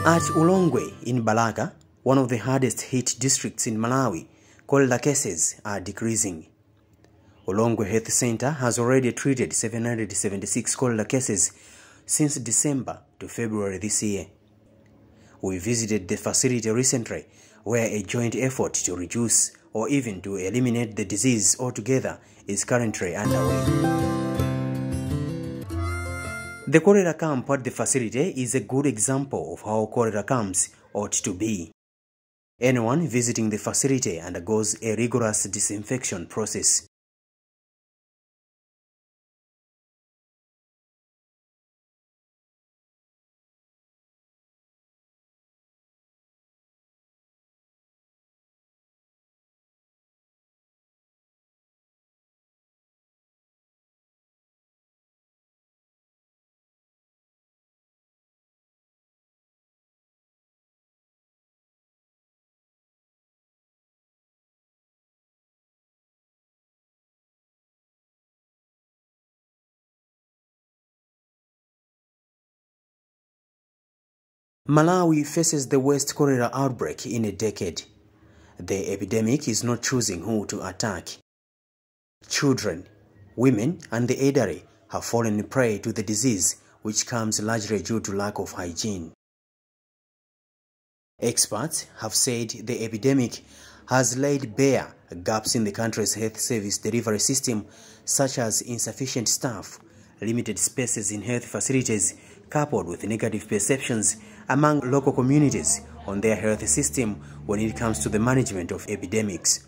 At Ulongwe in Balaka, one of the hardest hit districts in Malawi, cholera cases are decreasing. Ulongwe Health Center has already treated 776 cholera cases since December to February this year. We visited the facility recently, where a joint effort to reduce or even to eliminate the disease altogether is currently underway. The cholera camp at the facility is a good example of how cholera camps ought to be. Anyone visiting the facility undergoes a rigorous disinfection process. Malawi faces the worst cholera outbreak in a decade. The epidemic is not choosing who to attack. Children, women, and the elderly have fallen prey to the disease, which comes largely due to lack of hygiene. Experts have said the epidemic has laid bare gaps in the country's health service delivery system, such as insufficient staff, limited spaces in health facilities, coupled with negative perceptions among local communities on their health system when it comes to the management of epidemics.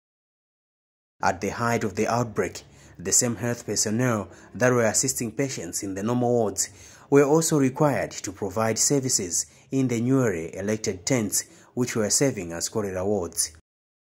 At the height of the outbreak, the same health personnel that were assisting patients in the normal wards were also required to provide services in the newly elected tents, which were serving as cholera wards.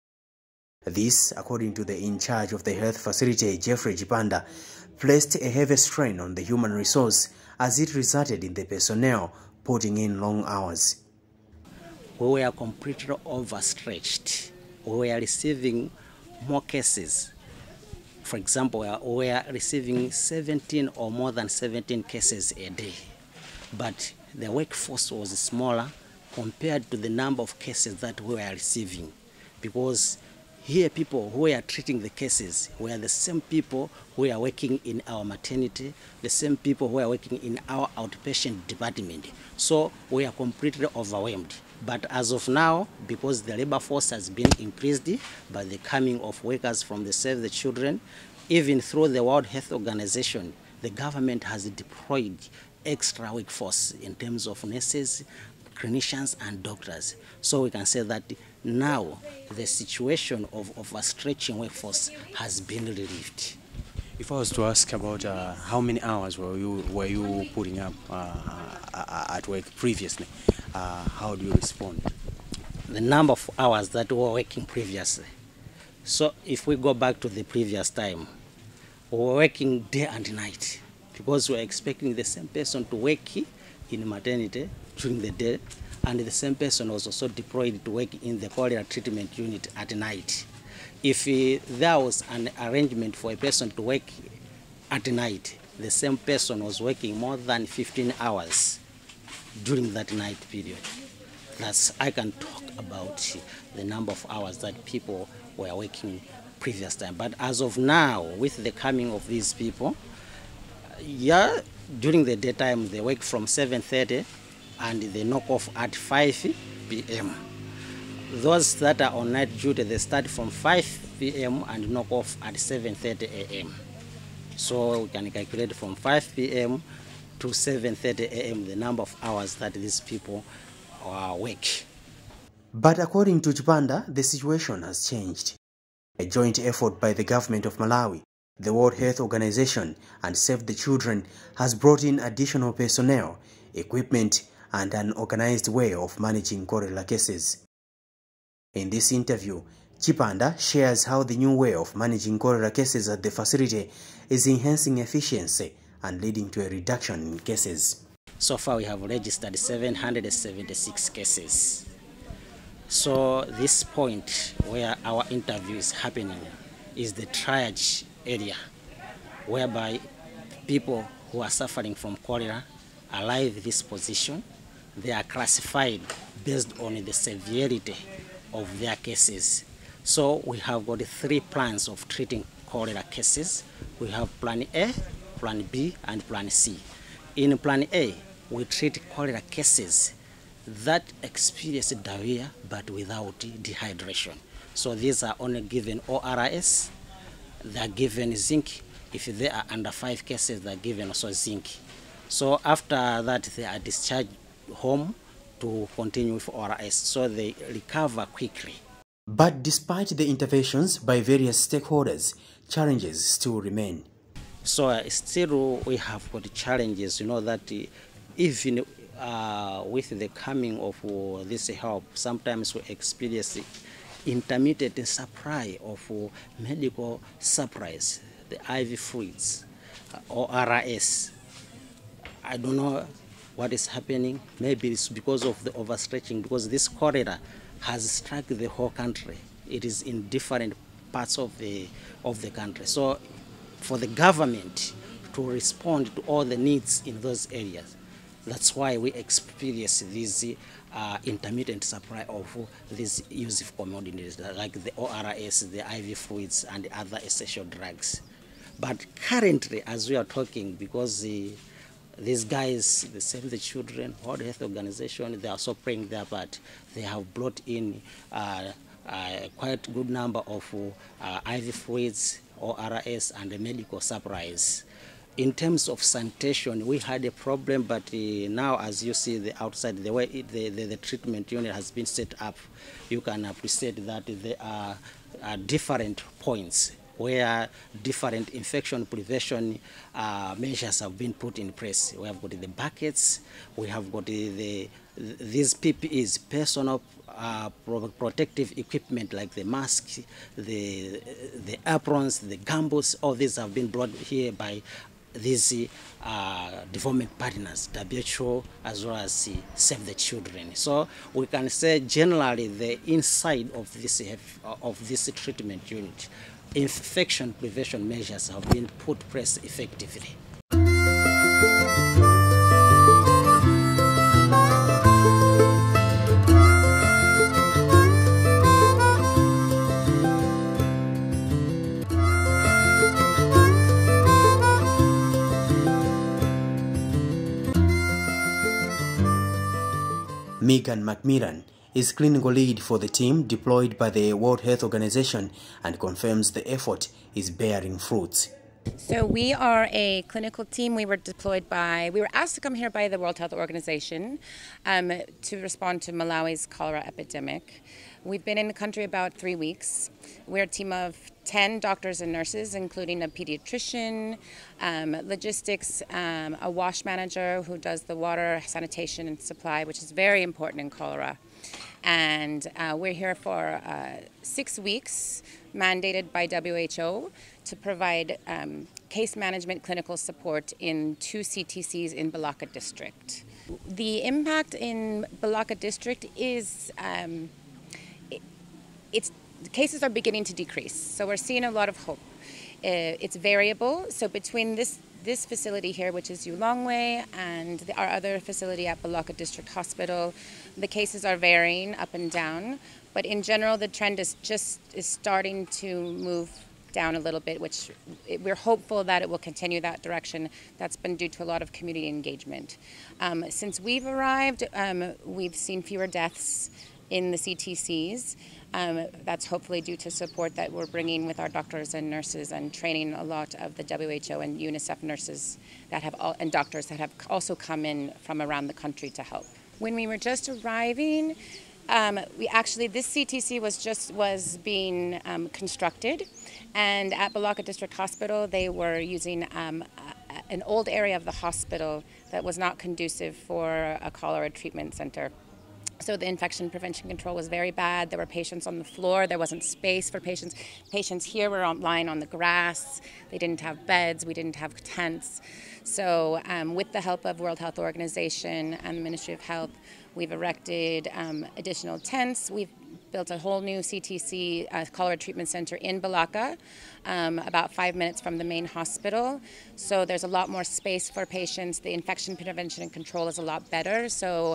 This, according to the in charge of the health facility, Jeffrey Chipanda, placed a heavy strain on the human resource as it resulted in the personnel putting in long hours. We were completely overstretched. We were receiving more cases. For example, we are receiving 17 or more than 17 cases a day. But the workforce was smaller compared to the number of cases that we were receiving. Because here people who are treating the cases were the same people who are working in our maternity, the same people who are working in our outpatient department. So we are completely overwhelmed. But as of now, because the labor force has been increased by the coming of workers from the Save the Children, even through the World Health Organization, the government has deployed extra workforce in terms of nurses, clinicians, and doctors. So we can say that now the situation of overstretching workforce has been relieved. If I was to ask about how many hours were you putting up at work previously, how do you respond? The number of hours that we were working previously. So if we go back to the previous time, we were working day and night because we were expecting the same person to work in maternity during the day, and the same person was also deployed to work in the cholera treatment unit at night. If there was an arrangement for a person to work at night, the same person was working more than 15 hours during that night period. I can talk about the number of hours that people were working previous time. But as of now, with the coming of these people, during the daytime they work from 7:30 and they knock off at 5 p.m. Those that are on night duty, they start from 5 p.m. and knock off at 7:30 a.m. So we can calculate from 5 p.m. to 7:30 a.m. the number of hours that these people work. But according to Chipanda, the situation has changed. A joint effort by the government of Malawi, the World Health Organization, and Save the Children has brought in additional personnel, equipment, and an organized way of managing cholera cases. In this interview, Chipanda shares how the new way of managing cholera cases at the facility is enhancing efficiency and leading to a reduction in cases. So far we have registered 776 cases. So this point where our interview is happening is the triage area, whereby people who are suffering from cholera arrive this position. they are classified based on the severity of their cases. So we have got 3 plans of treating cholera cases. We have Plan A, Plan B, and Plan C. In Plan A, we treat cholera cases that experience diarrhea but without dehydration. So these are only given ORS, they are given zinc. If they are under 5 cases, they are given also zinc. So after that, they are discharged home to continue with ORS, so they recover quickly. But despite the interventions by various stakeholders, challenges still remain. So still we have got challenges, that even with the coming of this help, sometimes we experience intermittent supply of medical supplies, the IV fluids, ORS. I don't know what is happening. Maybe it's because of the overstretching, because this cholera has struck the whole country. It is in different parts of the country. So for the government to respond to all the needs in those areas, that's why we experience this intermittent supply of these useful commodities like the ORS, the IV fluids, and other essential drugs. But currently, as we are talking, because these guys, the Save the Children, World Health Organization, they are also playing their part. They have brought in quite good number of IV fluids, ORS, and medical supplies. In terms of sanitation, we had a problem, but now, as you see the outside, the way the treatment unit has been set up, you can appreciate that there are different points where different infection prevention measures have been put in place. We have got the buckets, we have got these PPEs, personal protective equipment like the masks, the aprons, the gumboots. All these have been brought here by these development partners, WHO, as well as Save the Children. So we can say generally the inside of this treatment unit, infection prevention measures have been put in place effectively. Megan McMillan is clinical lead for the team deployed by the World Health Organization and confirms the effort is bearing fruits. So we are a clinical team. We were asked to come here by the World Health Organization to respond to Malawi's cholera epidemic. We've been in the country about 3 weeks. We're a team of 10 doctors and nurses, including a pediatrician, logistics, a wash manager who does the water, sanitation, and supply, which is very important in cholera. And we're here for 6 weeks, mandated by WHO, to provide case management clinical support in 2 CTCs in Balaka district. The impact in Balaka district is the cases are beginning to decrease, so we're seeing a lot of hope. It's variable, so between this facility here, which is Ulongwe, and our other facility at Balaka District Hospital, the cases are varying up and down, but in general the trend is starting to move down a little bit, which we're hopeful that it will continue that direction. That's been due to a lot of community engagement. Since we've arrived, we've seen fewer deaths in the CTCs. That's hopefully due to support that we're bringing with our doctors and nurses and training a lot of the WHO and UNICEF nurses and doctors that have also come in from around the country to help. When we were just arriving, this CTC was being constructed, and at Balaka District Hospital they were using an old area of the hospital that was not conducive for a cholera treatment center. So the infection prevention control was very bad. There were patients on the floor. There wasn't space for patients. Patients here were lying on the grass. They didn't have beds. We didn't have tents. So with the help of World Health Organization and the Ministry of Health, we've erected additional tents. We've built a whole new CTC, Cholera Treatment Center in Balaka, about 5 minutes from the main hospital. So there's a lot more space for patients. The infection prevention and control is a lot better. So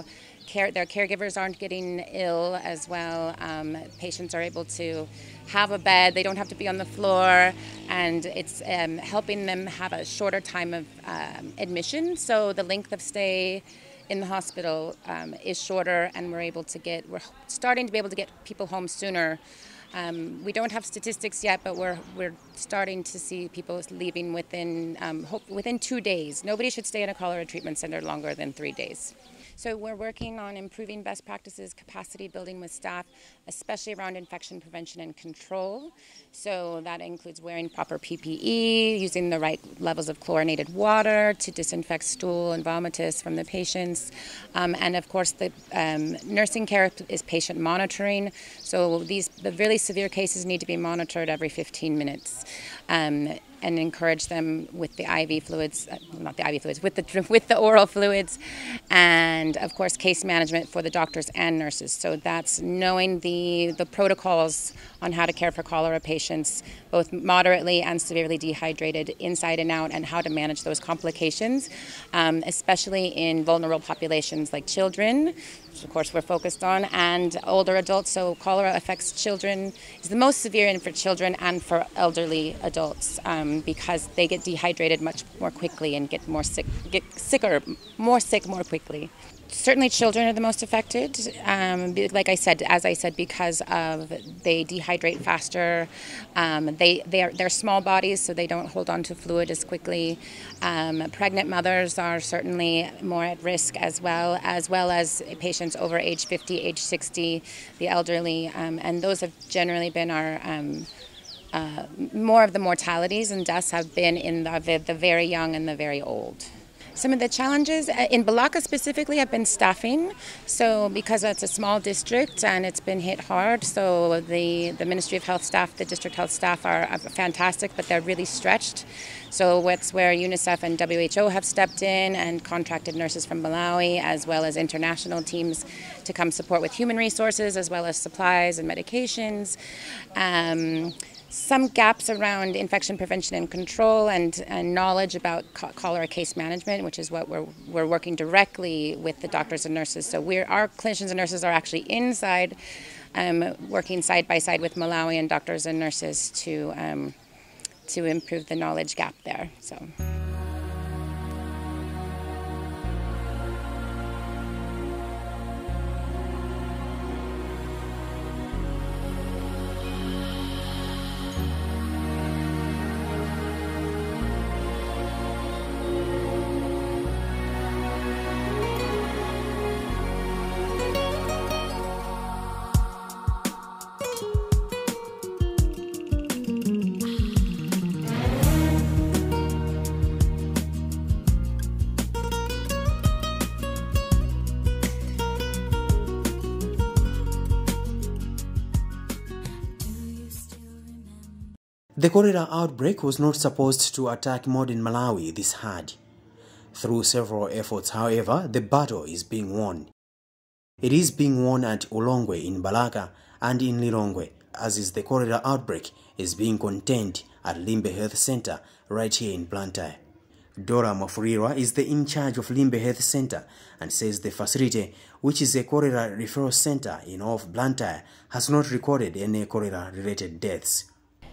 their caregivers aren't getting ill as well. Patients are able to have a bed, they don't have to be on the floor, and it's helping them have a shorter time of admission. So the length of stay in the hospital is shorter, and we're starting to be able to get people home sooner. We don't have statistics yet, but we're starting to see people leaving within 2 days. Nobody should stay in a cholera treatment center longer than 3 days. So we're working on improving best practices, capacity building with staff, especially around infection prevention and control. So that includes wearing proper PPE, using the right levels of chlorinated water to disinfect stool and vomitus from the patients. And of course, the nursing care is patient monitoring. So the really severe cases need to be monitored every 15 minutes. And encourage them with the IV fluids, not the IV fluids, with the oral fluids, and of course case management for the doctors and nurses. So that's knowing the protocols on how to care for cholera patients, both moderately and severely dehydrated, inside and out, and how to manage those complications, especially in vulnerable populations like children, which of course we're focused on, and older adults. So cholera affects children, is the most severe for children and for elderly adults, because they get dehydrated much more quickly and get more sick more quickly. Certainly children are the most affected, as I said, because they dehydrate faster. They're small bodies, so they don't hold on to fluid as quickly. Pregnant mothers are certainly more at risk as well as patients over age 50, age 60, the elderly, and those have generally been our more of the mortalities and deaths have been in the very young and the very old. Some of the challenges in Balaka specifically have been staffing. So because it's a small district and it's been hit hard, so the Ministry of Health staff, the district health staff are fantastic, but they're really stretched. So it's where UNICEF and WHO have stepped in and contracted nurses from Malawi as well as international teams to come support with human resources as well as supplies and medications. Some gaps around infection prevention and control and knowledge about cholera case management, which is what we're working directly with the doctors and nurses. So our clinicians and nurses are actually inside, working side by side with Malawian doctors and nurses to improve the knowledge gap there. So. The cholera outbreak was not supposed to attack modern Malawi this hard. Through several efforts, however, the battle is being won. It is being won at Ulongwe in Balaka and in Lilongwe, as is the cholera outbreak is being contained at Limbe Health Center right here in Blantyre. Dora Mafurirwa is the in charge of Limbe Health Center and says the facility, which is a cholera referral center in all of Blantyre, has not recorded any cholera-related deaths.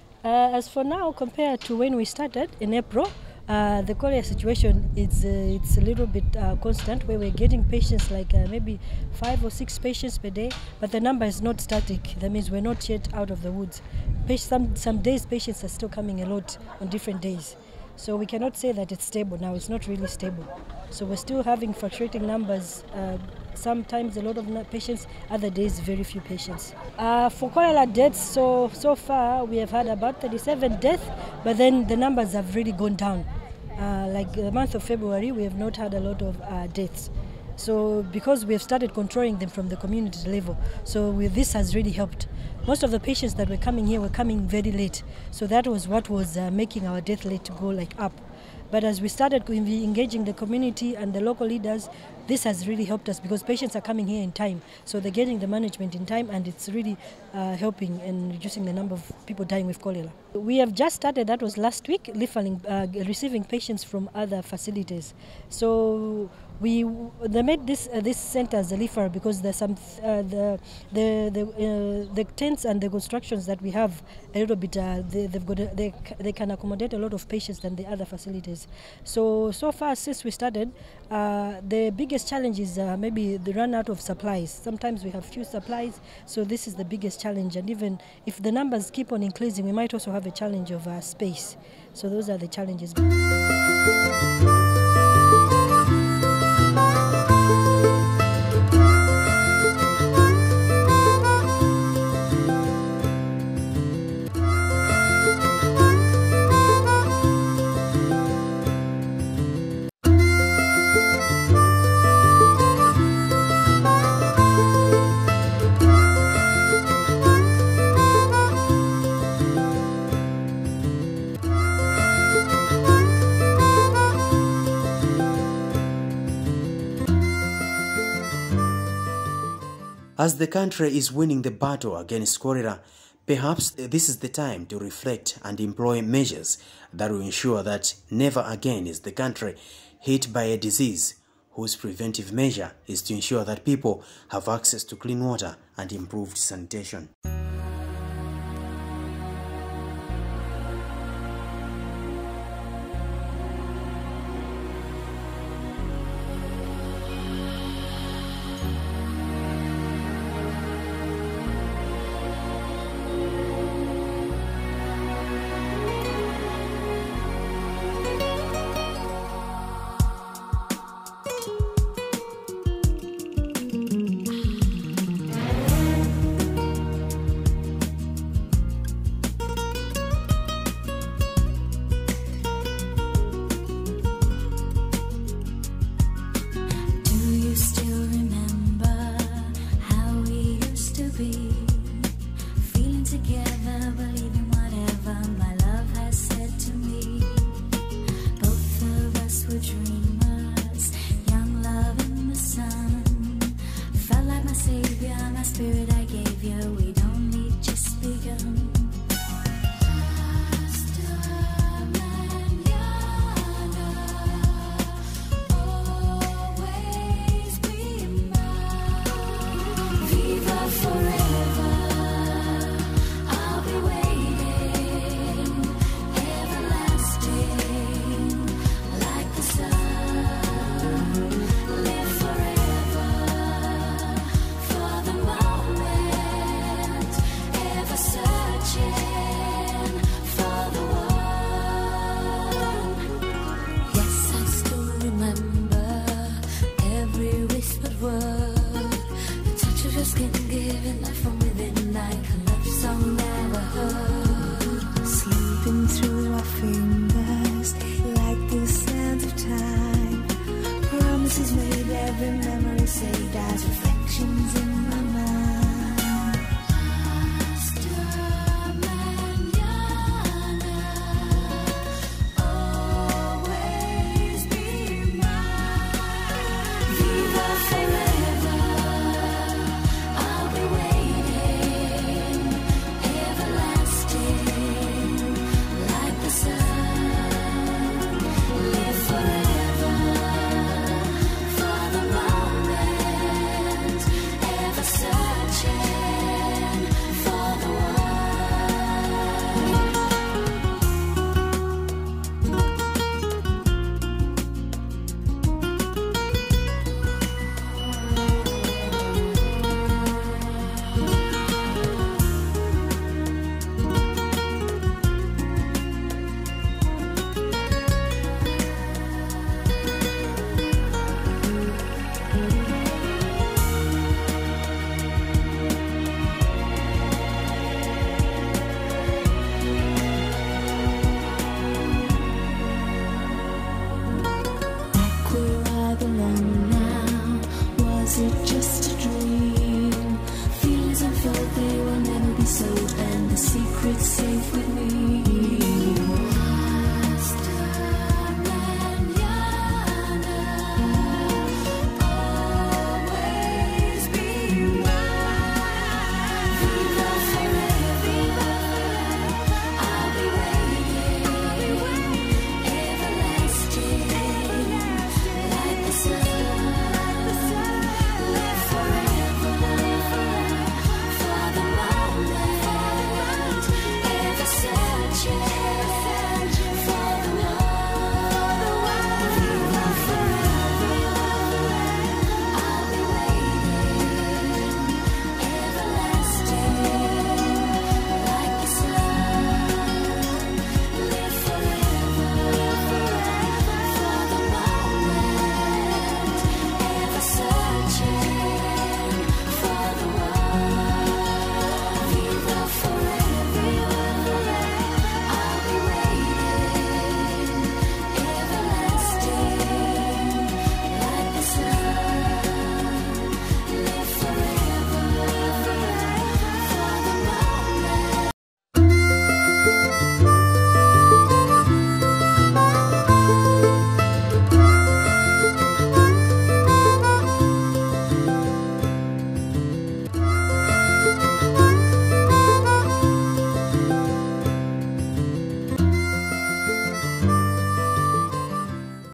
As for now, compared to when we started in April, the cholera situation it's a little bit constant, where we're getting patients like maybe 5 or 6 patients per day, but the number is not static. That means we're not yet out of the woods. Some days patients are still coming a lot on different days. So we cannot say that it's stable now. It's not really stable. So we're still having fluctuating numbers. Sometimes a lot of patients, other days very few patients. For cholera deaths, so far we have had about 37 deaths, but then the numbers have really gone down. Like the month of February, we have not had a lot of deaths. So because we have started controlling them from the community level, so this has really helped. Most of the patients that were coming here were coming very late, so that was what was making our death rate to go up. But as we started engaging the community and the local leaders, this has really helped us because patients are coming here in time. So they're getting the management in time, and it's really helping in reducing the number of people dying with cholera. We have just started, that was last week, receiving patients from other facilities. So they made this center as a leafer because there's some the tents and the constructions that we have a little bit they can accommodate a lot of patients than the other facilities. So far since we started, the biggest challenge is maybe the run out of supplies. Sometimes we have few supplies, so this is the biggest challenge. And even if the numbers keep on increasing, we might also have a challenge of space. So those are the challenges. As the country is winning the battle against cholera, perhaps this is the time to reflect and employ measures that will ensure that never again is the country hit by a disease whose preventive measure is to ensure that people have access to clean water and improved sanitation. Fingers like the sands of time, promises made every night.